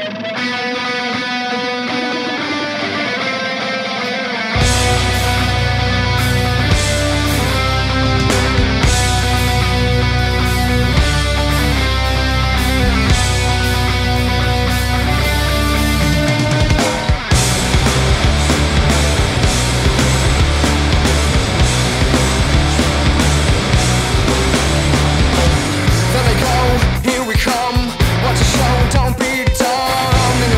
Here we come, watch the show, don't be dumb.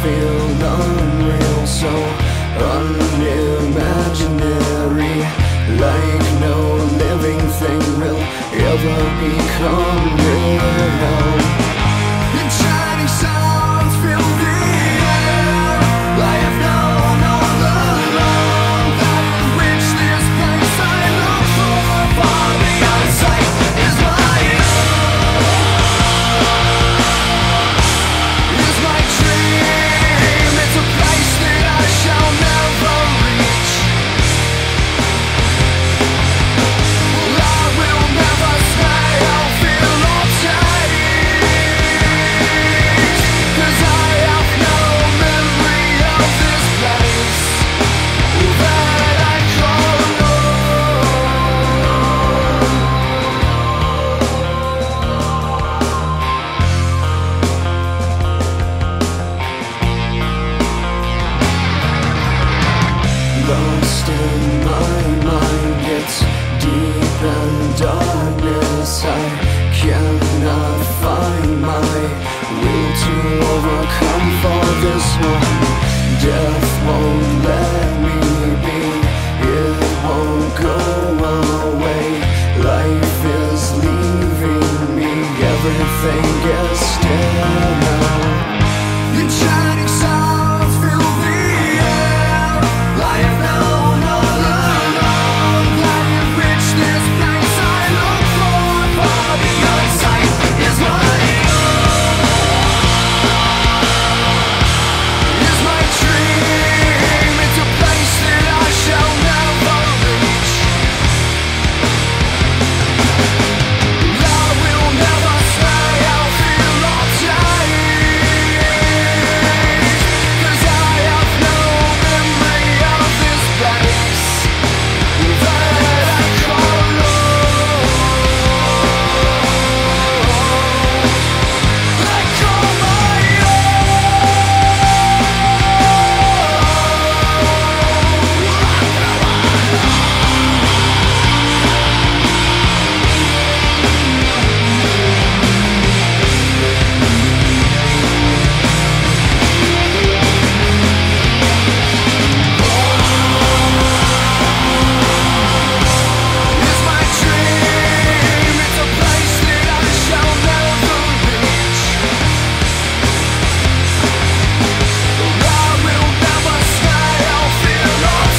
feel unreal, so unimaginary, like no living thing will ever become real. And shining stars fill the air. I have known all along that in which this place I look for, far beyond sight, is my own, is my dream. It's a place that I shall never reach. I will never stay, I'll feel all change, 'cause I have no memory of this place that I call lost in my mind. It's deep in darkness. I cannot find my will to overcome for this one. Death won't let me be, it won't go away. Life is leaving me, everything is still now. And shining stars fill the air. I have known all along that in which this place I look for, far beyond sight, is my own, is my dream. It's a place that I shall never reach. I will never stay, I'll feel all change, 'cause I have no memory of this place that I call home. I call my is my dream. It's a place that I shall never reach. I will never stay, I'll feel all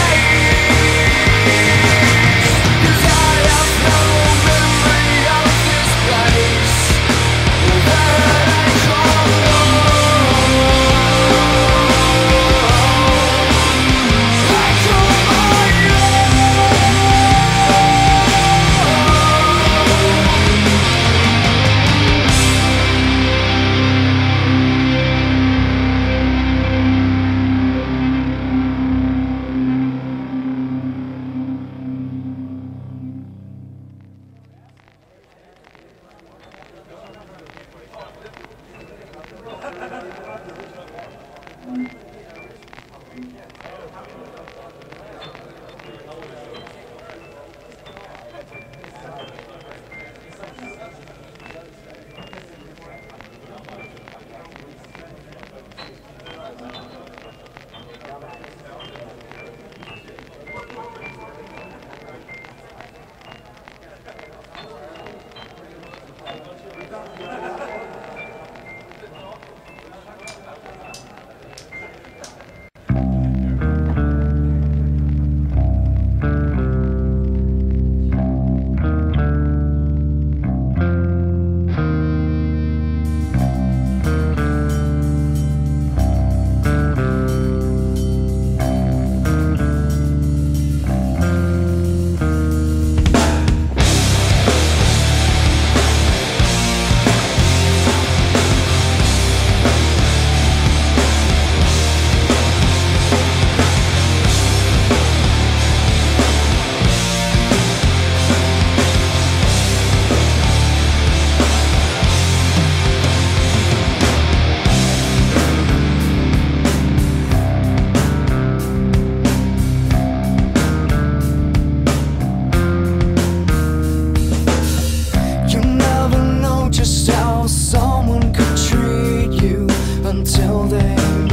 change, 'cause I have no memory of this place that I call home. I call my just how someone could treat you until they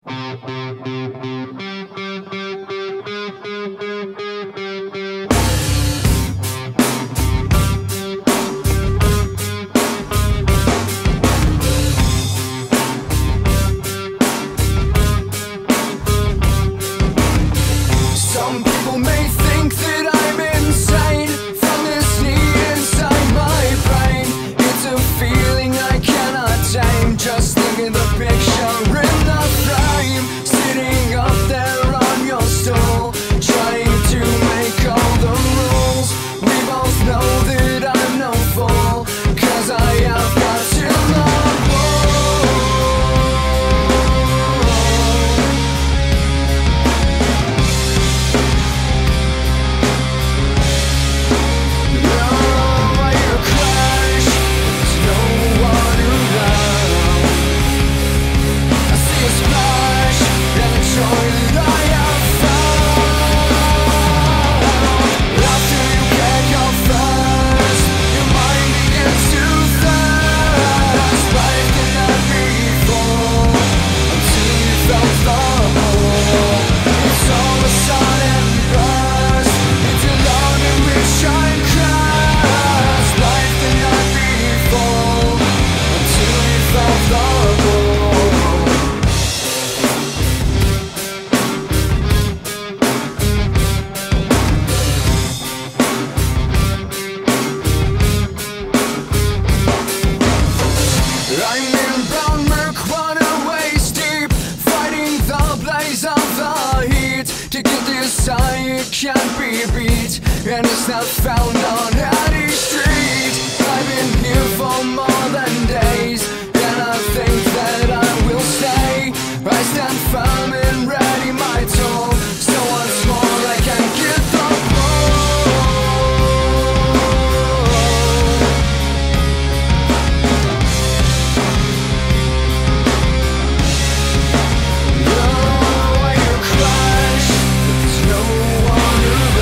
Some people may think that I'm insane from this need inside my brain. It's a feeling I cannot tame. Just look at the picture in the frame, sitting up there on your stool, trying to make all the rules. We both know that I'm no fool, 'cause I have got to love. I'm in brown murk, water waist deep, fighting the blaze of the heat. To get this eye, it can't be beat, and it's not found on any street. I've been here for more than days, and I think that I will stay. I stand firm and ready my tool, so once more I can get the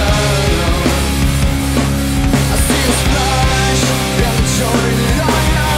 I see a splash, and the joy that I have.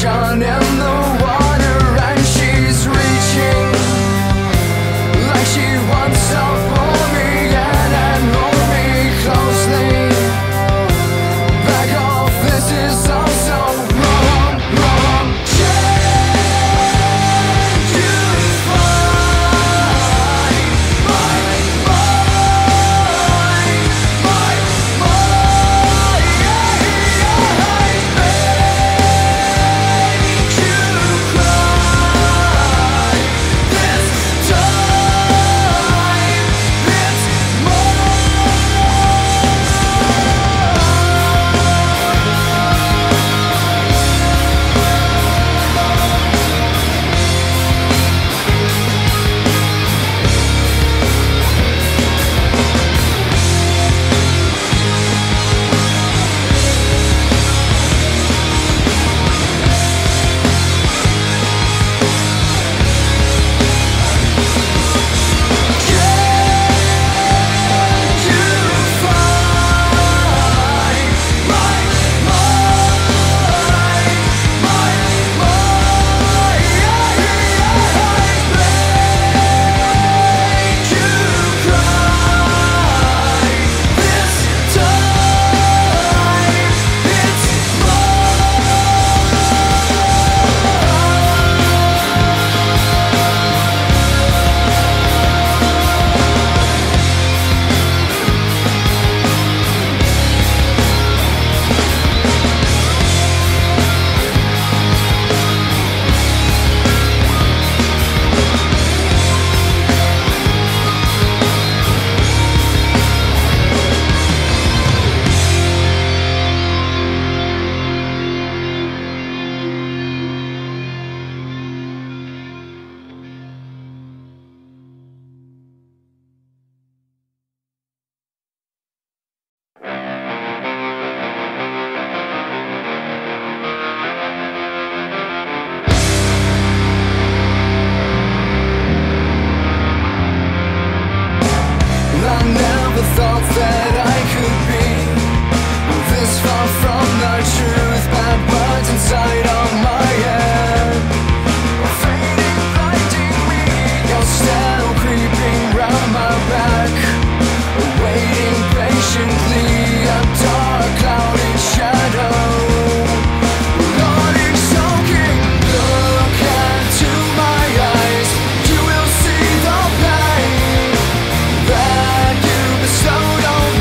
reflection in the water, and she's reaching like she wants to pull me in and hold me closely. Back off, this is also wrong, wrong. Can't you find my mind, my mind? Make you cry this time. It's I never thought that I could be this far from the truth. Bad words inside of my head, fading, blinding me. You're still creeping round my back, waiting patiently. A dark, clouded shadow, Lord, soaking. Look into my eyes, you will see the pain that you bestowed on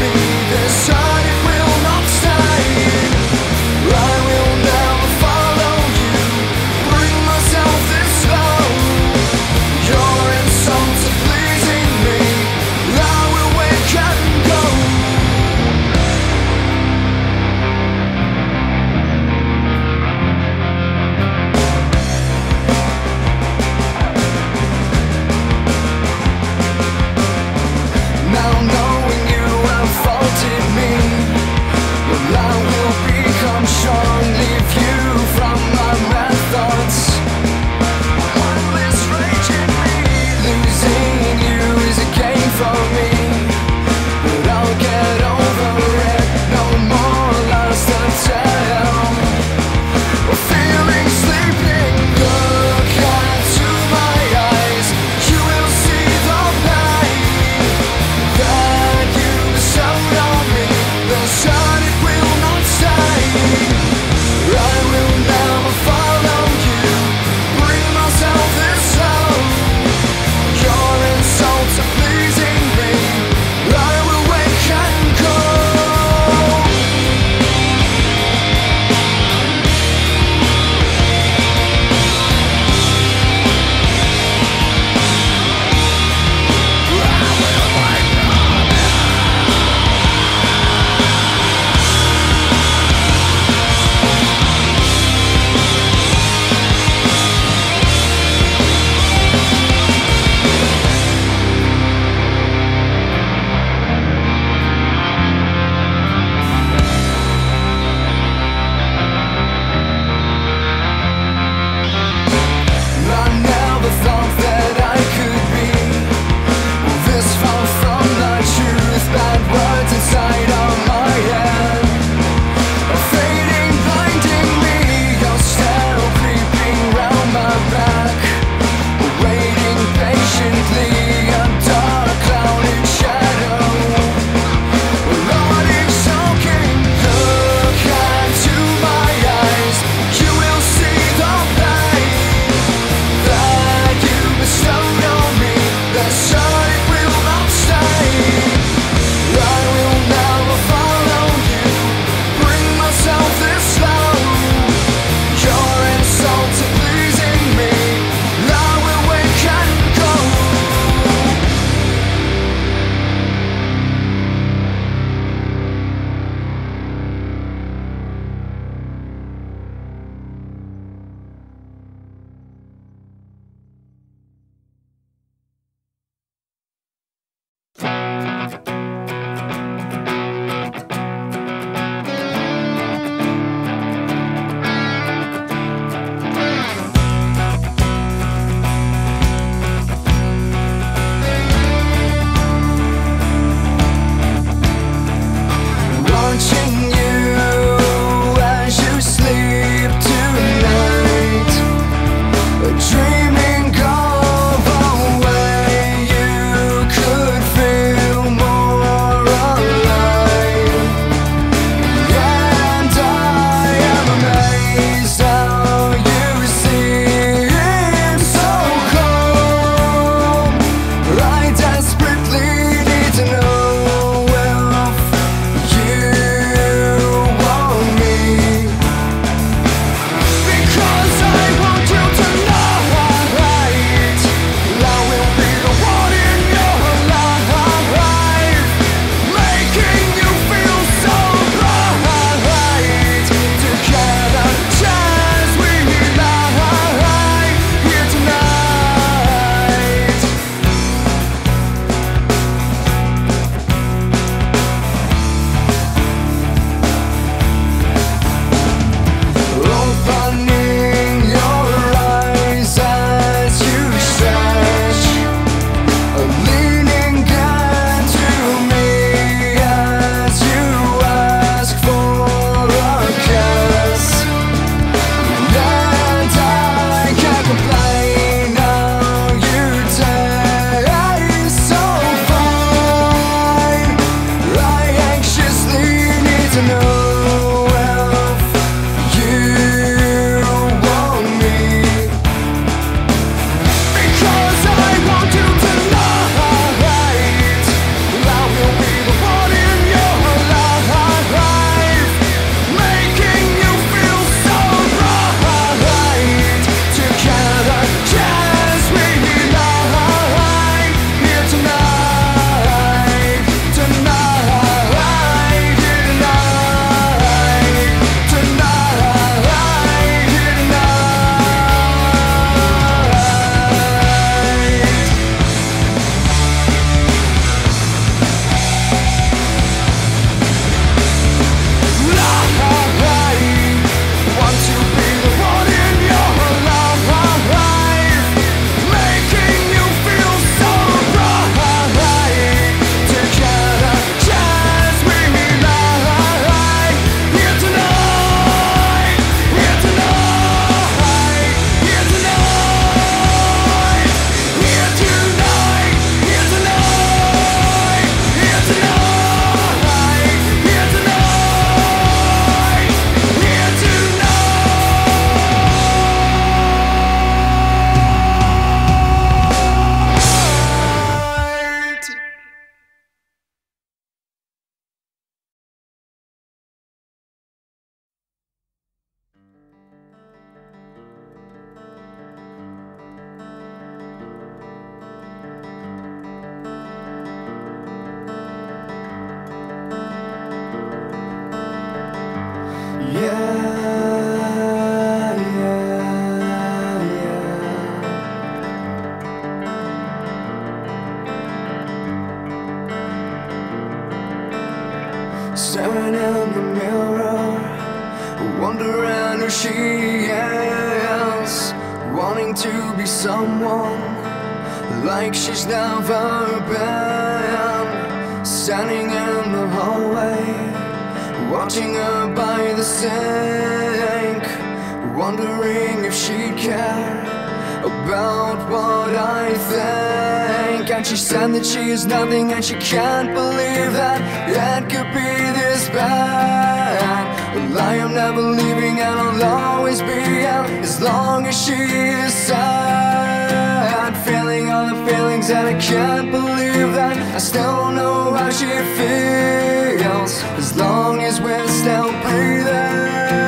else, wanting to be someone like she's never been. Standing in the hallway, watching her by the sink, wondering if she'd care about what I think. And she said that she is nothing, and she can't believe that it could be this bad. Well, I am never leaving, and I'll always be out as long as she is sad. Feeling all the feelings, and I can't believe that I still don't know how she feels, as long as we're still breathing.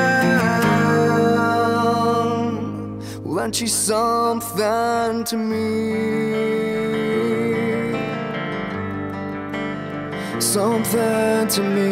Well, and she's something to me, something to me.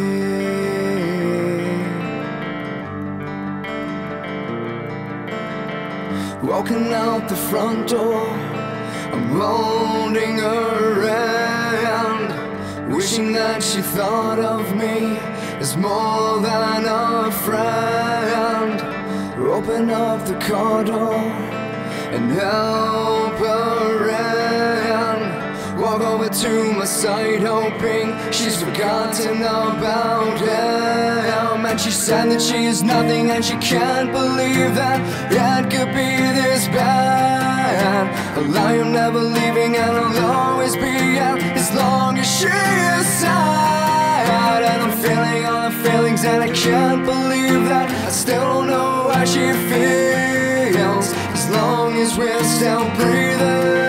Walking out the front door, I'm holding her hand, wishing that she thought of me as more than a friend. Open up the car door and help her in. Walk over to my side, hoping she's forgotten about him. And she said that she is nothing, and she can't believe that it could be this bad. Well, I am never leaving, and I'll always be out as long as she is sad. And I'm feeling all the feelings, and I can't believe that I still don't know how she feels, as long as we're still breathing.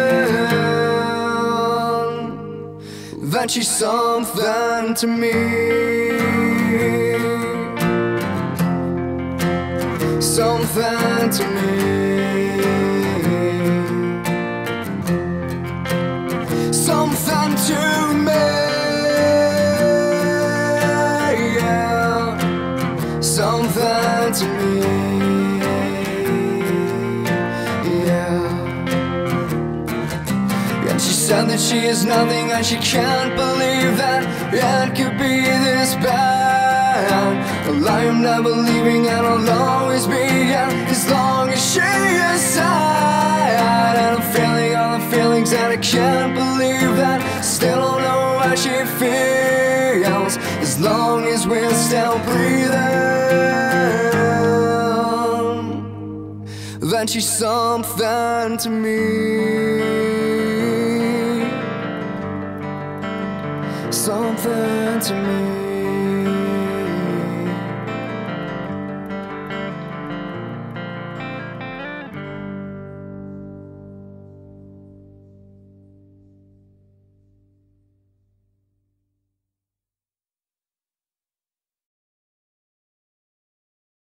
That she's something to me, something to me, something to me, yeah, something to me, yeah. And she said that she is nothing, and she can't believe that it could be this bad. Well, I am never leaving, and I'll always be out as long as she is sad. And I'm feeling all the feelings, and I can't believe that I still don't know how she feels, as long as we're still breathing. Then she's something to me, something to me.